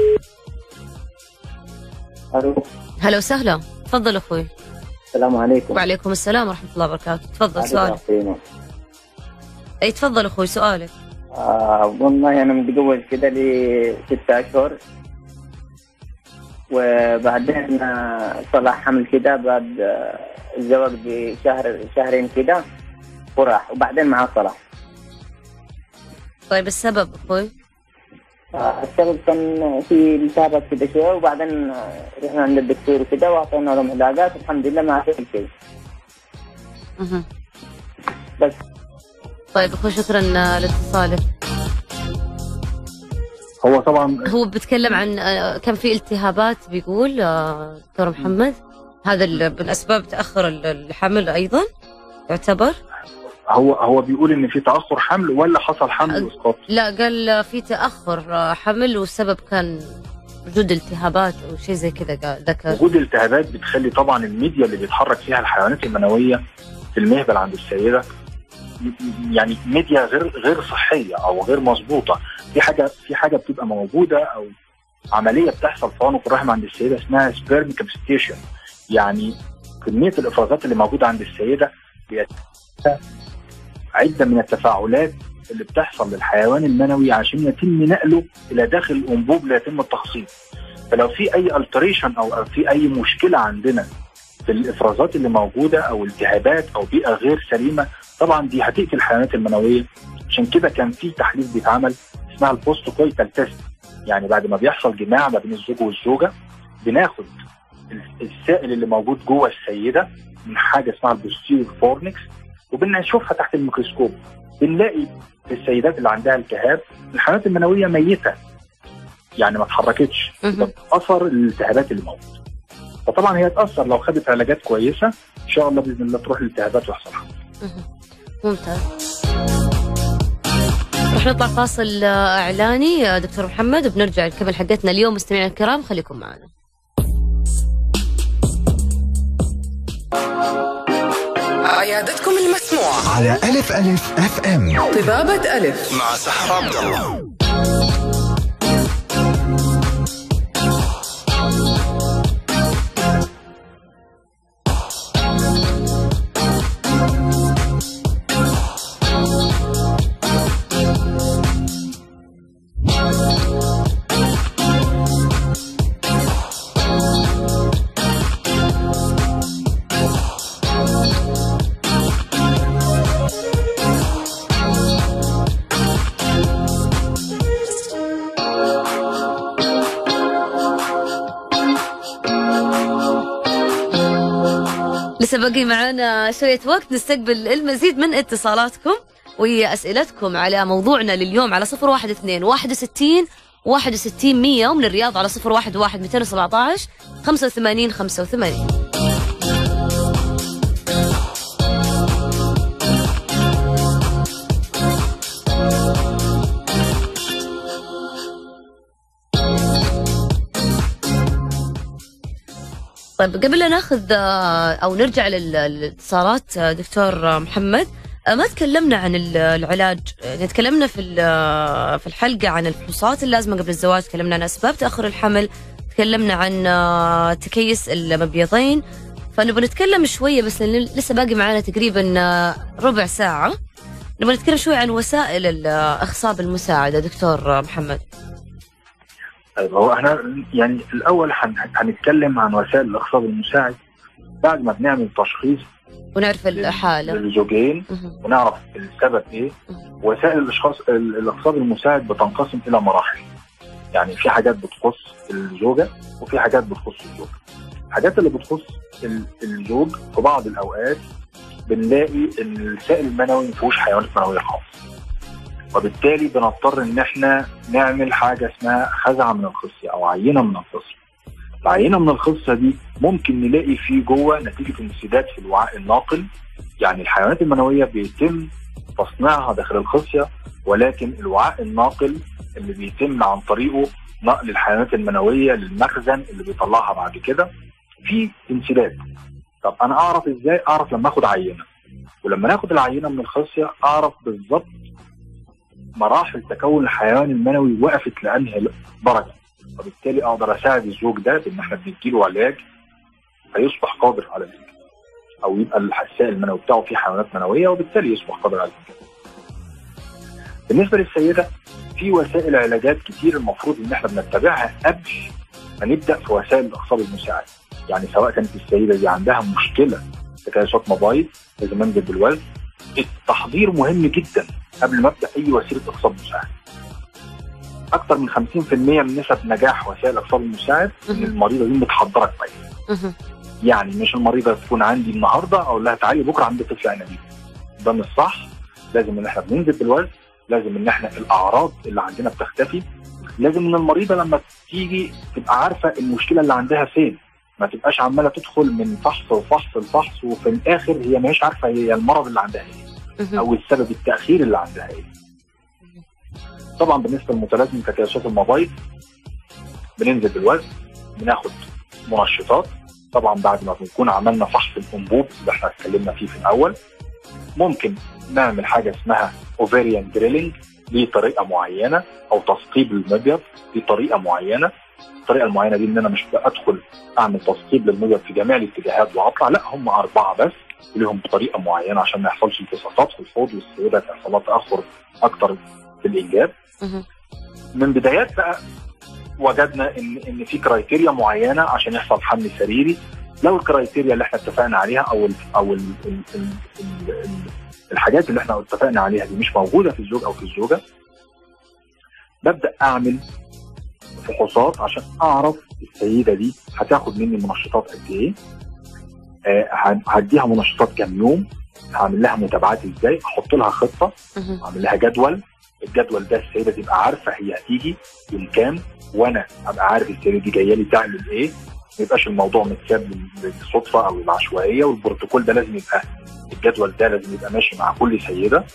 الو، هلا وسهلا، تفضل اخوي. السلام عليكم. وعليكم السلام ورحمه الله وبركاته، تفضل سؤالك. سؤالك. اي تفضل اخوي سؤالك. آه والله انا متزوج كده لي ستة اشهر، وبعدين آه، طلع حمل كده بعد آه، الزواج بشهر شهرين كده وراح، وبعدين معاه طلع. طيب السبب اخوي؟ آه، السبب كان في التهابات كده شويه، وبعدين آه، رحنا عند الدكتور وكده واعطينا لهم علاجات، الحمد لله ما في شيء. اها بس طيب اخوي شكرا آه، لاتصالك. هو طبعا هو بيتكلم عن آه، كان في التهابات بيقول آه، دكتور محمد، هذا ال- من اسباب تاخر ال- الحمل ايضا يعتبر؟ هو هو بيقول ان في تاخر حمل ولا حصل حمل واسقاط؟ لا قال آه، في تاخر آه، حمل، والسبب كان وجود التهابات او شيء زي كذا قال ذكر. وجود الالتهابات بتخلي طبعا الميديا اللي بيتحرك فيها الحيوانات المنويه في المهبل عند السيده يعني ميديا غير غير صحيه او غير مظبوطه. في حاجه في حاجه بتبقى موجوده او عمليه بتحصل في عنق الرحم عند السيده اسمها سبيرم كابستيشن، يعني كميه الافرازات اللي موجوده عند السيده بيتم عده من التفاعلات اللي بتحصل للحيوان المنوي عشان يتم نقله الى داخل الانبوب ليتم التخصيب. فلو في اي التريشن او في اي مشكله عندنا في الافرازات اللي موجوده او التهابات او بيئه غير سليمه، طبعا دي هتقتل الحيوانات المنويه. عشان كده كان في تحليل بيتعمل اسمها البوست كويتال تيست، يعني بعد ما بيحصل جماع ما بين الزوج والزوجه بناخد السائل اللي موجود جوه السيده من حاجه اسمها البوستيريور فورنكس وبنشوفها تحت الميكروسكوب، بنلاقي السيدات اللي عندها التهاب الحيوانات المنويه ميته، يعني ما اتحركتش، اثر الالتهابات اللي موجوده. فطبعا هي تاثر لو خدت علاجات كويسه ان شاء الله باذن الله تروح الالتهابات ويحصل حمل. ممتاز. رح نطلع فاصل اعلاني دكتور محمد وبنرجع نكمل حلقتنا اليوم. مستمعينا الكرام خليكم معنا. عيادتكم المسموعة على ألف ألف أف أم. طبابة ألف مع سحر عبد الله. لسه باقي معنا شوية وقت نستقبل المزيد من اتصالاتكم وأسئلتكم على موضوعنا لليوم على صفر واحد اثنين واحد وستين واحد وستين مية، ومن الرياض على صفر واحد واحد مئتين وسبعة عشر خمسة وثمانين خمسة وثمانين. طيب قبل لا ناخذ او نرجع للاتصالات دكتور محمد، ما تكلمنا عن العلاج، يعني تكلمنا في في الحلقه عن الفحوصات اللازمه قبل الزواج، تكلمنا عن اسباب تاخر الحمل، تكلمنا عن تكيس المبيضين، فنبغى نتكلم شويه بس لسه باقي معنا تقريبا ربع ساعه، نبغى نتكلم شويه عن وسائل الاخصاب المساعده دكتور محمد. طيب هو احنا يعني الاول هنتكلم عن وسائل الاخصاب المساعد بعد ما بنعمل تشخيص ونعرف الحاله للزوجين ونعرف السبب ايه. وسائل الاشخاص الاخصاب المساعد بتنقسم الى مراحل، يعني في حاجات بتخص الزوجه وفي حاجات بتخص الزوج. الحاجات اللي بتخص الزوج في بعض الاوقات بنلاقي ان السائل المنوي ما فيهوش حيوانات منويه خالص، وبالتالي بنضطر ان احنا نعمل حاجه اسمها خزعه من الخصيه او عينه من الخصيه. العينه من الخصيه دي ممكن نلاقي فيه جوه نتيجه انسداد في الوعاء الناقل، يعني الحيوانات المنويه بيتم تصنيعها داخل الخصيه، ولكن الوعاء الناقل اللي بيتم عن طريقه نقل الحيوانات المنويه للمخزن اللي بيطلعها بعد كده في انسداد. طب انا اعرف ازاي؟ اعرف لما اخد عينه، ولما ناخد العينه من الخصيه اعرف بالظبط مراحل تكون الحيوان المنوي وقفت لانهي درجه، وبالتالي اقدر اساعد الزوج ده بان احنا بنديله علاج فيصبح قادر على الانجاب، او يبقى السائل المنوي بتاعه فيه حيوانات منويه وبالتالي يصبح قادر على الانجاب. بالنسبه للسيده في وسائل علاجات كتير المفروض ان احنا بنتبعها قبل ما نبدا في وسائل الاخصاب المساعد. يعني سواء كانت السيده دي عندها مشكله تكيسات مبايض لازم انزل بالوزن، التحضير مهم جدا قبل ما ابدا اي وسيله اخصاب مساعد. اكثر من خمسين بالمئة من نسب نجاح وسائل الاخصاب المساعد ان المريضه دي متحضره كويس. يعني مش المريضه تكون عندي النهارده اقول لها تعالي بكره عندي طفل عنبي، ده مش صح. لازم ان احنا بننزل بالوزن، لازم ان احنا الاعراض اللي عندنا بتختفي، لازم ان المريضه لما تيجي تبقى عارفه المشكله اللي عندها فين، ما تبقاش عماله تدخل من فحص وفحص لفحص وفي الاخر هي مش عارفه هي المرض اللي عندها ايه او السبب التاخير اللي عندها ايه. طبعا بالنسبه لمتلازمه تكيسات المبايض بننزل بالوزن، بناخد منشطات طبعا بعد ما بنكون عملنا فحص الانبوب اللي احنا اتكلمنا فيه في الاول. ممكن نعمل حاجه اسمها اوفيريان دريلينج، دي طريقه معينه، او تثقيب المبيض، دي طريقه معينه. الطريقه المعينه دي ان انا مش ادخل اعمل تثقيب للمبيض في جميع الاتجاهات واطلع، لا هم اربعه بس ولهم طريقه معينه عشان ما يحصلش التصاقات في الحوض والسيده يحصل لها تاخر اكتر في الانجاب. من بدايات بقى وجدنا ان ان في كرايتيريا معينه عشان يحصل حمل سريري. لو الكرايتيريا اللي احنا اتفقنا عليها او ال او ال ال ال ال ال الحاجات اللي احنا اتفقنا عليها دي مش موجوده في الزوج او في الزوجه، ببدا اعمل فحوصات عشان اعرف السيده دي هتاخد مني منشطات قد ايه، آه هديها منشطات كام يوم، هعمل لها متابعات ازاي، احط لها خطه، اعمل لها جدول. الجدول ده السيده تبقى عارفه هي هتيجي يوم كام، وانا ابقى عارف السيده دي جايه لي تعمل ايه، ما يبقاش الموضوع متساب للصدفه او العشوائيه. والبروتوكول ده لازم يبقى، الجدول ده لازم يبقى ماشي مع كل سيده.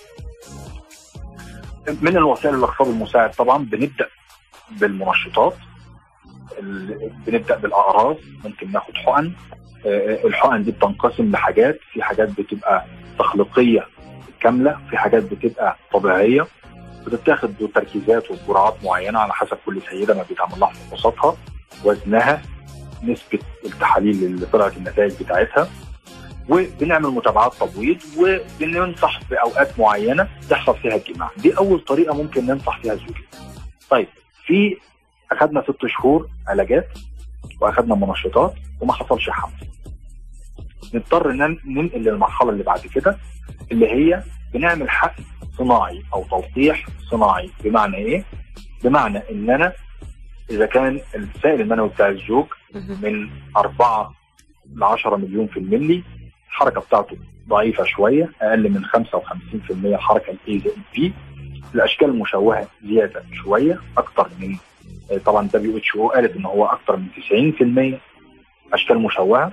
من الوسائل الاخصاب المساعد طبعا بنبدا بالمنشطات، بنبدا بالاقراص، ممكن ناخد حقن. الحقن دي بتنقسم لحاجات، في حاجات بتبقى تخليقيه كامله، في حاجات بتبقى طبيعيه، بتتاخد بتركيزات وجرعات معينه على حسب كل سيده ما بيتعمل لها فحوصاتها، وزنها، نسبه التحاليل اللي طلعت النتائج بتاعتها، وبنعمل متابعات تبويض، وبننصح باوقات معينه تحصل فيها الجماع. دي اول طريقه ممكن ننصح فيها الزوجين. طيب في اخذنا ست شهور علاجات واخذنا منشطات وما حصلش حمل، نضطر ننقل للمرحله اللي بعد كده اللي هي بنعمل حقن صناعي او تلقيح صناعي. بمعنى ايه؟ بمعنى ان انا اذا كان السائل المنوي بتاع الزوج من أربعة لعشرة مليون في الملي، الحركه بتاعته ضعيفه شويه، اقل من خمسة وخمسين بالمئة حركه الاي زائد بي، الاشكال المشوهه زياده شويه اكتر من، طبعا دبليو اتش او قالت ان هو اكتر من تسعين بالمئة اشكال مشوهه.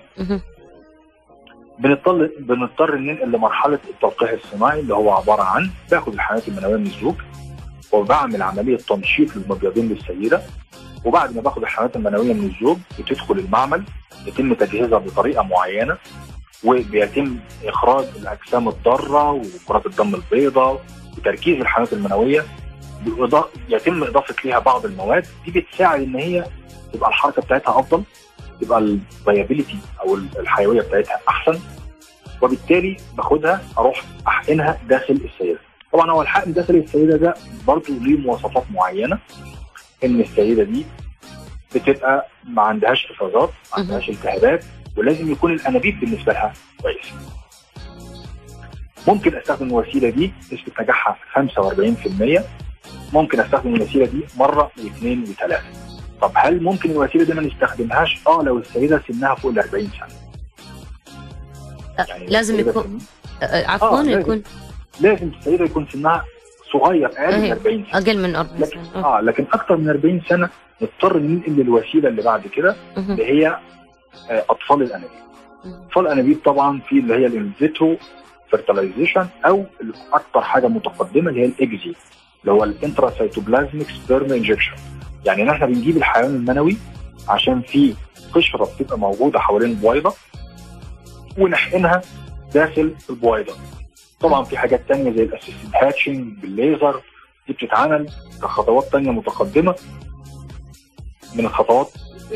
بنضطر بنضطر ننقل لمرحله التلقيح الصناعي اللي هو عباره عن باخد الحيوانات المنويه من الزوج وبعمل عمليه تنشيط للمبيضين للسيده، وبعد ما باخد الحيوانات المنويه من الزوج بتدخل المعمل، يتم تجهيزها بطريقه معينه، وبيتم اخراج الاجسام الضاره وكرات الدم البيضاء وتركيز الحيوانات المنويه، يتم اضافه ليها بعض المواد دي بتساعد ان هي تبقى الحركه بتاعتها افضل، تبقى الفيابيليتي او الحيويه بتاعتها احسن، وبالتالي باخدها اروح احقنها داخل السيده. طبعا هو الحقن داخل السيده ده برضه ليه مواصفات معينه، ان السيده دي بتبقى ما عندهاش افرازات، ما عندهاش التهابات، ولازم يكون الانابيب بالنسبه لها كويس. ممكن استخدم الوسيله دي نسبه نجاحها خمسة وأربعين بالمئة، ممكن استخدم الوسيله دي مره واثنين وثلاثه. طب هل ممكن الوسيله دي ما نستخدمهاش؟ اه لو السيده سنها فوق ال أربعين سنه. يعني لازم يكون عفوا آه يكون لازم السيده يكون سنها صغير، اقل من أربعين سنه، اقل من أربعين لكن سنه اه لكن اكثر من أربعين سنه نضطر ننقل للوسيله اللي بعد كده اللي هي آه اطفال الانابيب. اطفال الانابيب طبعا في اللي هي الانفيترو فيرتلايزيشن، او اكثر حاجه متقدمه اللي هي الاكزي اللي هو الانتراسيتوبلازميك سبيرم انجكشن. يعني ان احنا بنجيب الحيوان المنوي عشان في قشره بتبقى موجوده حوالين البويضه ونحقنها داخل البويضه. طبعا في حاجات ثانيه زي الاسيستد هاتشنج بالليزر، دي بتتعامل كخطوات تانية متقدمه من الخطوات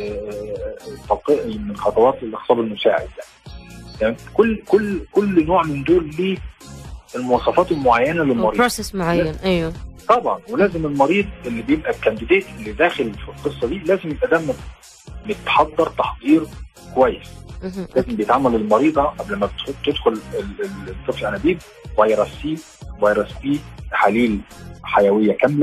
من خطوات الاخصاب المساعد. يعني كل كل كل نوع من دول ليه المواصفات المعينه للمريض، بروسيس معين. ايوه طبعا. ولازم المريض اللي بيبقى الكانديديت اللي داخل في القصه دي لازم يبقى ده متحضر تحضير كويس. لازم بيتعمل المريضه قبل ما تدخل الطفل انابيب فيروس سي، فيروس بي، تحاليل حيويه كامله،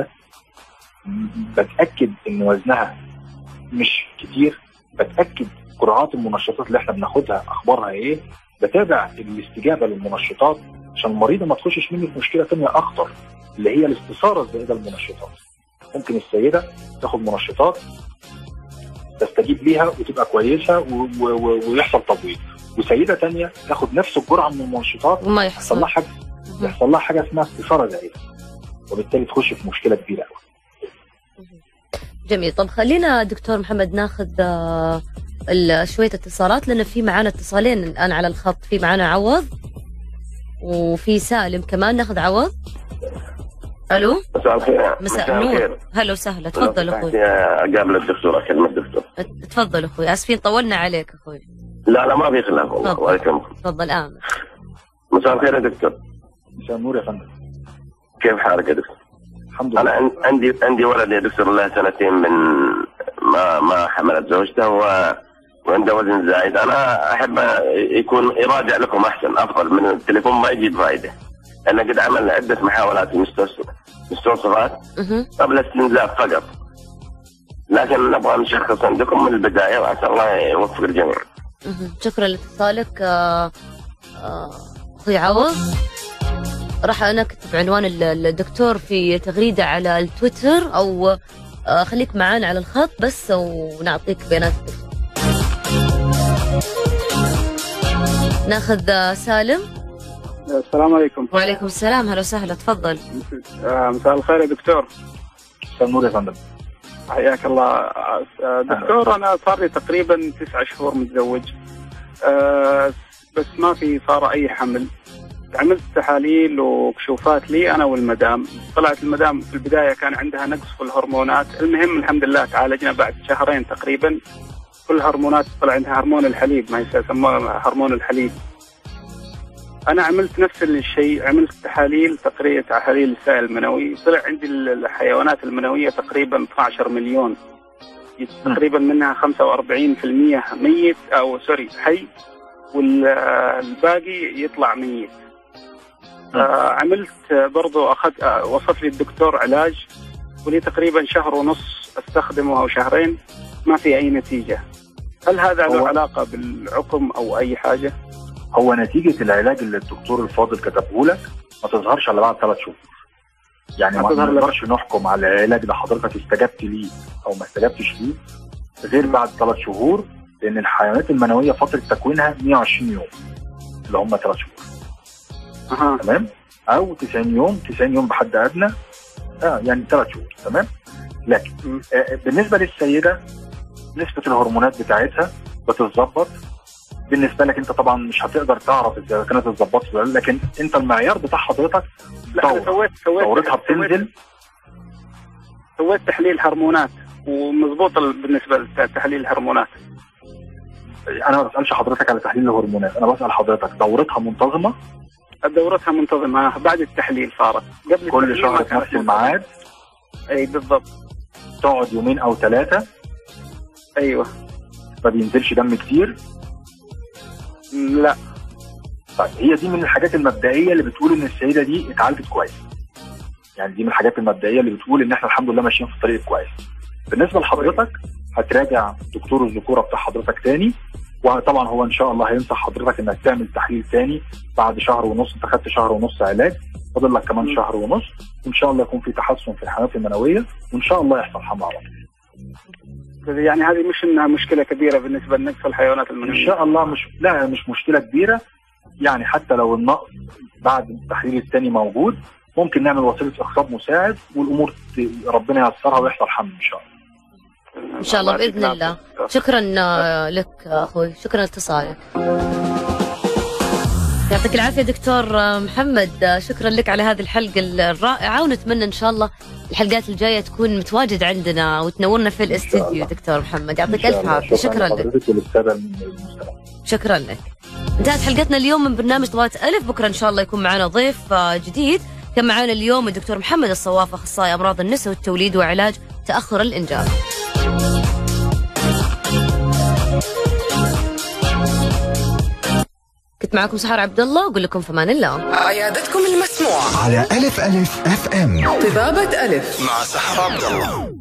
بتاكد ان وزنها مش كتير، بتاكد جرعات المنشطات اللي احنا بناخدها اخبارها ايه، بتابع الاستجابه للمنشطات عشان المريضه ما تخشش مني في مشكله ثانيه اخطر اللي هي الاستثاره الزائده للمنشطات. ممكن السيده تاخد منشطات تستجيب ليها وتبقى كويسه و... و... ويحصل تبويض، وسيده ثانيه تاخد نفس الجرعه من المنشطات وما يحصل لها حاجه يحصل لها حاجه اسمها استثاره زائده، وبالتالي تخش في مشكله كبيره قوي. جميل. طب خلينا دكتور محمد ناخذ شويه اتصالات، لان في معانا اتصالين الان على الخط. في معانا عوض وفي سالم كمان. ناخذ عوض. الو مساء الخير. مساء النور. هلا وسهلا. تفضل اخوي. اقابل الدكتور اكلم الدكتور. تفضل اخوي. اسفين طولنا عليك اخوي. لا لا ما في خلاف والله. الله يكرمك. تفضل امن. مساء الخير يا دكتور. مساء النور يا فندم. كيف حالك يا دكتور؟ الحمد لله. انا عندي عندي ولد يا دكتور له سنتين من ما ما حملت زوجته و وعنده وزن زايد. انا احب يكون يراجع لكم احسن افضل من التليفون، ما يجيب فائده. انا قد عملنا عده محاولات في مستوصفات قبل استنزاف فقط، لكن نبغى نشخص عندكم من البدايه وعسى الله يوفق الجميع. شكرا لاتصالك اخوي عوض. راح انا اكتب عنوان الدكتور في تغريده على التويتر، او خليك معانا على الخط بس ونعطيك بيانات. ناخذ سالم. السلام عليكم. وعليكم السلام. هلا وسهلا. تفضل. مساء الخير يا دكتور. مساء النور يا فندم. حياك الله دكتور. انا صار لي تقريبا تسعة شهور متزوج، أه بس ما في صار اي حمل. عملت تحاليل وكشوفات لي انا والمدام. طلعت المدام في البدايه كان عندها نقص في الهرمونات. المهم الحمد لله تعالجنا بعد شهرين تقريبا. كل هرمونات طلع عندها هرمون الحليب، ما يسموه هرمون الحليب. انا عملت نفس الشيء، عملت تحاليل تقريبا تحاليل السائل المنوي، طلع عندي الحيوانات المنويه تقريبا اثني عشر مليون، تقريبا منها خمسة وأربعين بالمئة ميت او سوري حي، والباقي يطلع ميت. آه عملت برضو اخذ آه وصف لي الدكتور علاج، ولي تقريبا شهر ونص استخدمه او شهرين ما في اي نتيجه. هل هذا له علاقه بالعقم او اي حاجه؟ هو نتيجه العلاج اللي الدكتور الفاضل كتبه لك ما تظهرش الا بعد ثلاث شهور. يعني ما نقدرش نحكم على العلاج ده حضرتك استجبت ليه او ما استجبتش ليه غير بعد ثلاث شهور، لان الحيوانات المنويه فتره تكوينها مئة وعشرين يوم اللي هم ثلاث شهور. أه. تمام؟ او تسعين يوم، تسعين يوم بحد ادنى. اه يعني ثلاث شهور. تمام؟ لكن آه بالنسبه للسيده نسبه الهرمونات بتاعتها بتتظبط. بالنسبه لك انت طبعا مش هتقدر تعرف اذا كانت اتظبطت ولا لا، لكن انت المعيار بتاع حضرتك لا سويت سويت دورتها بتنزل. سويت تحليل هرمونات ومضبوط بالنسبه لتحليل الهرمونات. انا ما بسالش حضرتك على تحليل الهرمونات، انا بسال حضرتك دورتها منتظمه؟ دورتها منتظمه بعد التحليل صارت. قبل كل شهر في نفس الميعاد؟ اي بالضبط. تقعد يومين او ثلاثه؟ ايوه. ما بينزلش دم كتير؟ لا. طيب هي دي من الحاجات المبدئيه اللي بتقول ان السيده دي اتعالجت كويس. يعني دي من الحاجات المبدئيه اللي بتقول ان احنا الحمد لله ماشيين في الطريق كويس. بالنسبه لحضرتك هتراجع دكتور الذكوره بتاع حضرتك تاني، وطبعا هو ان شاء الله هينصح حضرتك انك تعمل تحليل تاني بعد شهر ونص. انت خدت شهر ونص علاج، فاضل لك كمان م. شهر ونص، وان شاء الله يكون في تحسن في الحيوانات المنويه، وان شاء الله يحصل حمل على طول. يعني هذه مش انها مشكله كبيره بالنسبه لنقص الحيوانات المنويه؟ ان شاء الله مش لا مش مشكله كبيره. يعني حتى لو النقص بعد التحليل الثاني موجود ممكن نعمل وسيله اخصاب مساعد والامور ربنا ييسرها ويحصل حمل ان شاء الله. ان شاء الله باذن الله. شكرا لك اخوي، شكرا لاتصالك. يعطيك العافية دكتور محمد، شكرا لك على هذه الحلقة الرائعة، ونتمنى إن شاء الله الحلقات الجاية تكون متواجد عندنا وتنورنا في الاستديو. دكتور محمد يعطيك ألف عافية. شكرا لك. شكرا لك. انتهت حلقتنا اليوم من برنامج طوات ألف. بكرة إن شاء الله يكون معنا ضيف جديد. كان معنا اليوم الدكتور محمد الصواف، أخصائي أمراض النساء والتوليد وعلاج تأخر الإنجاب. كنت معكم سحر عبد الله، واقول لكم فمان الله. عيادتكم المسموعة على ألف ألف اف ام. طبابة ألف مع سحر عبد الله.